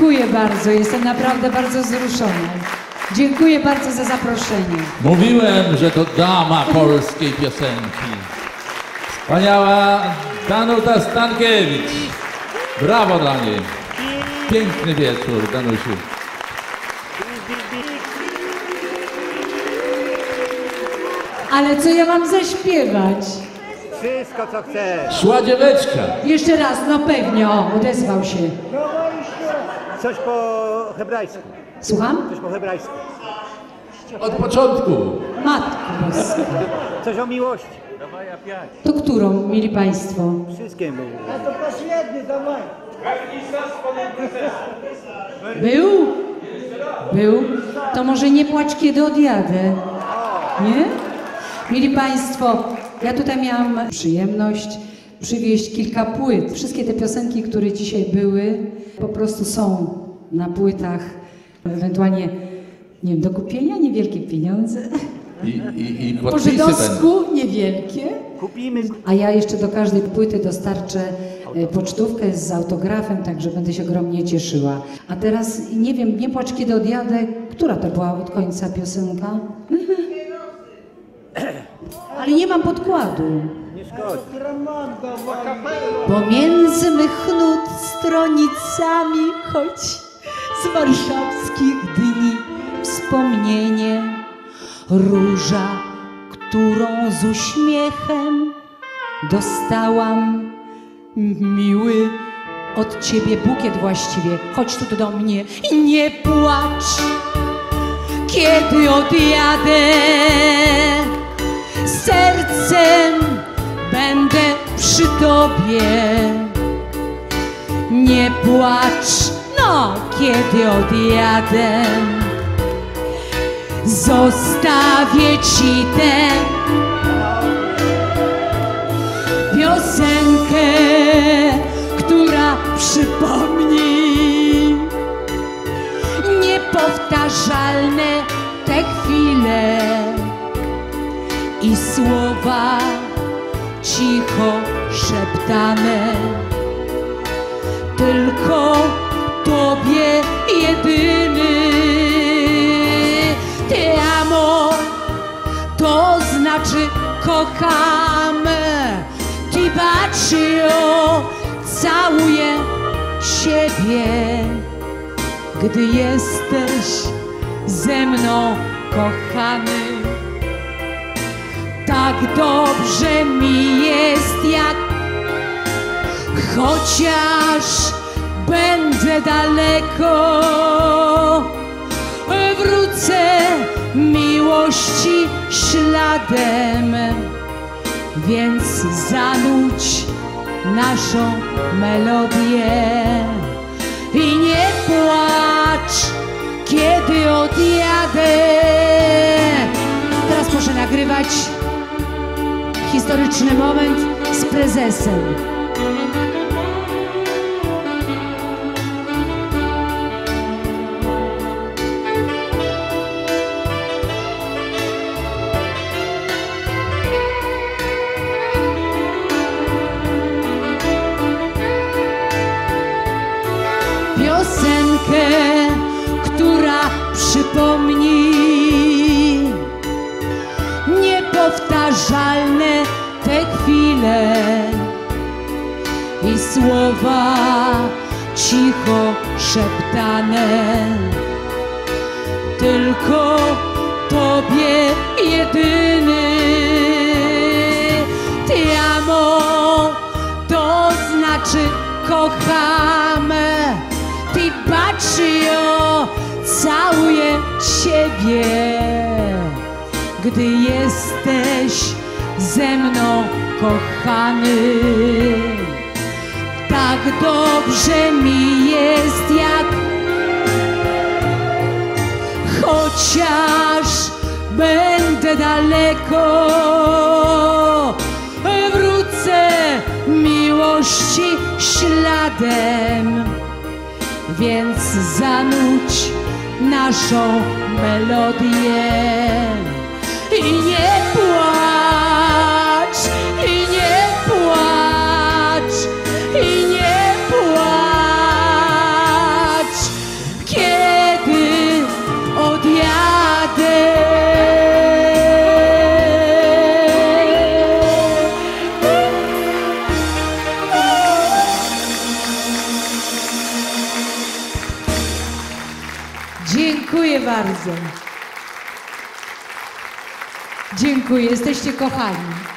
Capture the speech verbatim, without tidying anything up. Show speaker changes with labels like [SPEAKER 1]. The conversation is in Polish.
[SPEAKER 1] Dziękuję bardzo, jestem naprawdę bardzo wzruszona. Dziękuję bardzo za zaproszenie.
[SPEAKER 2] Mówiłem, że to dama polskiej piosenki. Wspaniała Danuta Stankiewicz. Brawo dla niej. Piękny wieczór, Danusiu.
[SPEAKER 1] Ale co ja mam zaśpiewać?
[SPEAKER 3] Wszystko, co chcesz.
[SPEAKER 2] Szła dzieweczka.
[SPEAKER 1] Jeszcze raz, no pewnie, o, odezwał się.
[SPEAKER 3] Coś po hebrajsku.
[SPEAKER 1] Słucham?
[SPEAKER 3] Coś po hebrajsku.
[SPEAKER 2] Od początku.
[SPEAKER 1] Matko Boska.
[SPEAKER 3] Coś o miłości.
[SPEAKER 1] To którą, mili państwo?
[SPEAKER 3] Wszystkie były.
[SPEAKER 1] Był? Był? To może nie płacz, kiedy odjadę. Nie? Mili państwo, ja tutaj miałam przyjemność przywieźć kilka płyt. Wszystkie te piosenki, które dzisiaj były, po prostu są na płytach. Ewentualnie, nie wiem, do kupienia niewielkie pieniądze.
[SPEAKER 2] I, i, i
[SPEAKER 1] Po
[SPEAKER 2] podpisy
[SPEAKER 1] żydowsku niewielkie.
[SPEAKER 3] Kupimy.
[SPEAKER 1] A ja jeszcze do każdej płyty dostarczę e, pocztówkę z autografem, także będę się ogromnie cieszyła. A teraz nie wiem, nie płacz, kiedy odjadę. Która to była od końca piosenka? Ale nie mam podkładu.
[SPEAKER 3] Nie szkodzi.
[SPEAKER 1] Pomiędzy mych nut stronicami, choć z warszawskich dni wspomnienie, róża, którą z uśmiechem dostałam, miły od ciebie bukiet właściwie. Chodź tu do mnie i nie płacz, kiedy odjadę. Sercem będę przy tobie. Nie płacz, no, kiedy odjadę. Zostawię ci tę piosenkę, która przypomni niepowtarzalne te chwile i słowa cicho szeptane tylko tobie jedyny. Te amo, to znaczy kocham. Ti bacio, całuję ciebie, gdy jesteś ze mną kochany. Tak dobrze mi jest, jak chociaż będę daleko, wrócę miłości śladem, więc zanudź naszą melodię i nie płacz, kiedy odjadę. Teraz proszę nagrywać historyczny moment z prezesem. Piosenkę, która przypomni niepowtarzalne te chwile i słowa cicho szeptane tylko tobie jedyny. Ti amo, to znaczy kocham. Ti bacio, całuję ciebie, gdy jesteś ze mną kochany. Tak dobrze mi jest, jak chociaż będę daleko, wrócę miłości śladem, więc zanudź naszą melodię i nie płacz, i nie płacz, i nie płacz, Dziękuję bardzo. Dziękuję, jesteście kochani.